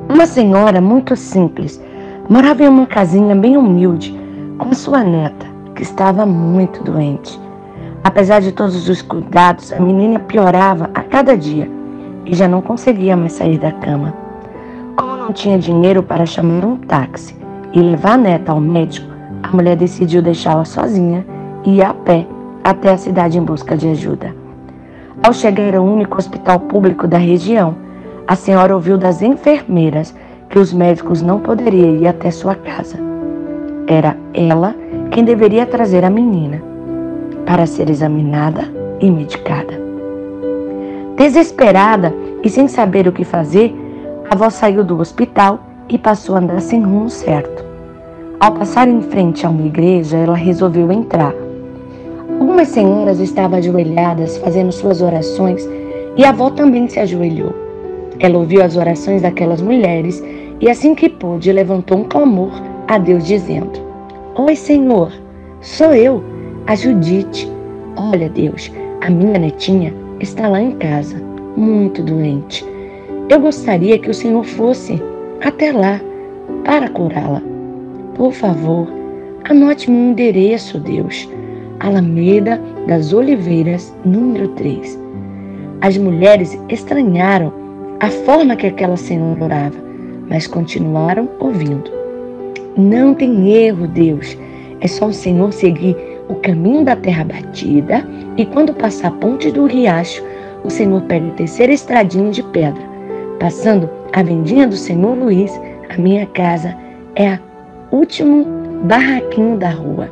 Uma senhora muito simples morava em uma casinha bem humilde com sua neta, que estava muito doente. Apesar de todos os cuidados, a menina piorava a cada dia e já não conseguia mais sair da cama. Como não tinha dinheiro para chamar um táxi e levar a neta ao médico, a mulher decidiu deixá-la sozinha e ir a pé até a cidade em busca de ajuda. Ao chegar ao único hospital público da região, a senhora ouviu das enfermeiras que os médicos não poderiam ir até sua casa. Era ela quem deveria trazer a menina para ser examinada e medicada. Desesperada e sem saber o que fazer, a avó saiu do hospital e passou a andar sem rumo certo. Ao passar em frente a uma igreja, ela resolveu entrar. Algumas senhoras estavam ajoelhadas fazendo suas orações e a avó também se ajoelhou. Ela ouviu as orações daquelas mulheres e, assim que pôde, levantou um clamor a Deus dizendo: Oi, Senhor, sou eu, a Judite. Olha, Deus, a minha netinha está lá em casa, muito doente. Eu gostaria que o Senhor fosse até lá para curá-la. Por favor, anote meu endereço, Deus. Alameda das Oliveiras, número 3. As mulheres estranharam a forma que aquela senhora orava, mas continuaram ouvindo. Não tem erro, Deus. É só o Senhor seguir o caminho da terra batida e quando passar a ponte do riacho, o Senhor pega a terceira estradinha de pedra. Passando a vendinha do Senhor Luiz, a minha casa é o último barraquinho da rua.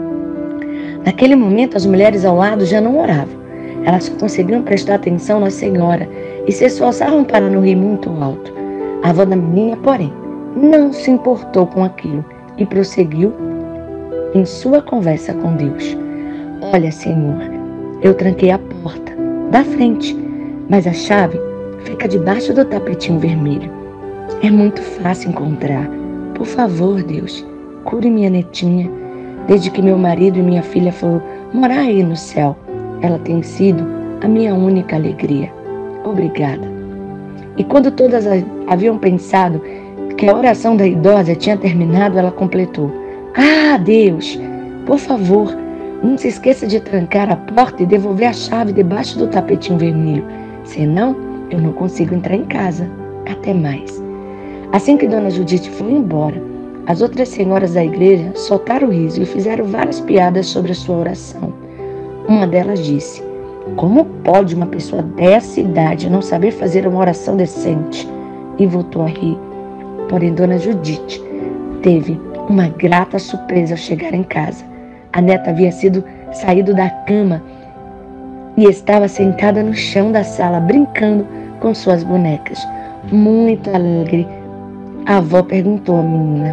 Naquele momento, as mulheres ao lado já não oravam. Elas só conseguiam prestar atenção na senhora e se esforçavam para não rir muito alto. A avó da menina, porém, não se importou com aquilo e prosseguiu em sua conversa com Deus. Olha, Senhor, eu tranquei a porta da frente, mas a chave fica debaixo do tapetinho vermelho. É muito fácil encontrar. Por favor, Deus, cure minha netinha. Desde que meu marido e minha filha foram morar aí no céu, ela tem sido a minha única alegria. Obrigada. E quando todas haviam pensado que a oração da idosa tinha terminado, ela completou: Ah, Deus, por favor, não se esqueça de trancar a porta e devolver a chave debaixo do tapetinho vermelho. Senão, eu não consigo entrar em casa. Até mais. Assim que Dona Judite foi embora, as outras senhoras da igreja soltaram o riso e fizeram várias piadas sobre a sua oração. Uma delas disse: Como pode uma pessoa dessa idade não saber fazer uma oração decente? E voltou a rir. Porém, Dona Judite teve uma grata surpresa ao chegar em casa. A neta havia saído da cama e estava sentada no chão da sala, brincando com suas bonecas. Muito alegre, a avó perguntou à menina: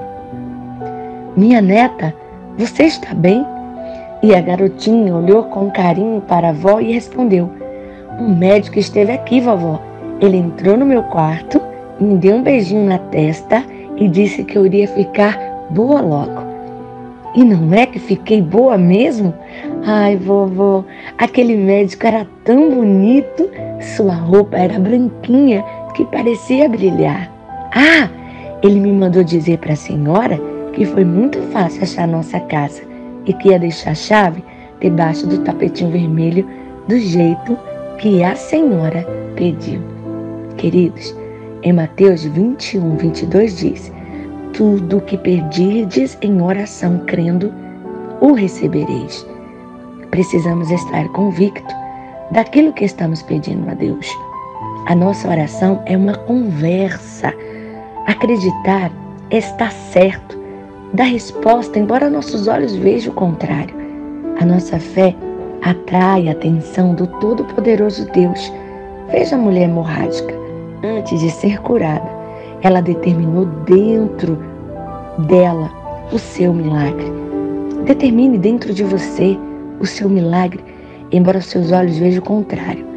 Minha neta, você está bem? E a garotinha olhou com carinho para a avó e respondeu: O médico esteve aqui, vovó. Ele entrou no meu quarto, me deu um beijinho na testa e disse que eu iria ficar boa logo. E não é que fiquei boa mesmo? Ai, vovó, aquele médico era tão bonito, sua roupa era branquinha que parecia brilhar. Ah, ele me mandou dizer para a senhora que foi muito fácil achar nossa casa e que ia deixar a chave debaixo do tapetinho vermelho do jeito que a senhora pediu. Queridos, em Mateus 21, 22 diz: Tudo o que pedirdes em oração crendo, o recebereis. Precisamos estar convictos daquilo que estamos pedindo a Deus. A nossa oração é uma conversa. Acreditar está certo da resposta, embora nossos olhos vejam o contrário. A nossa fé atrai a atenção do Todo-Poderoso Deus. Veja a mulher hemorrágica. Antes de ser curada, ela determinou dentro dela o seu milagre. Determine dentro de você o seu milagre, embora os seus olhos vejam o contrário.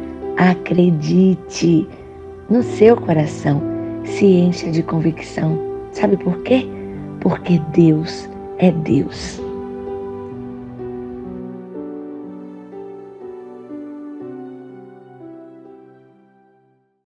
Acredite no seu coração. Se encha de convicção. Sabe por quê? Porque Deus é Deus.